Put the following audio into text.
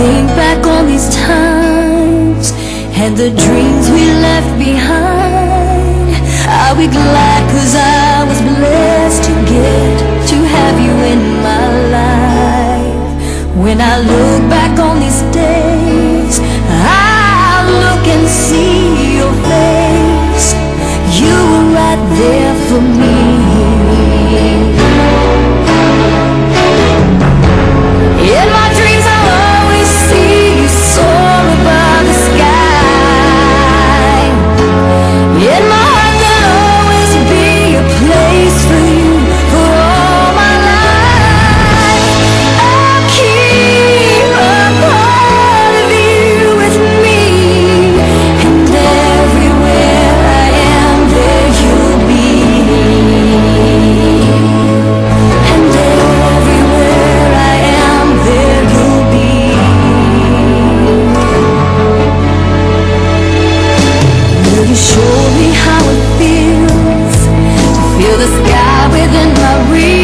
think back on these times and the dreams we left behind, I'll be glad 'cause I was blessed to get to have you in my life. When I look back on these days, I'll look and see your face. You were right there for me. In my dreams I'll always see you soar above the sky. In my heart there'll always be a place for you for all my life. I'll keep a part of you with me, and everywhere I am there you'll be. And everywhere I am there you'll be. Will you show me how it feels to feel the sky within my reach?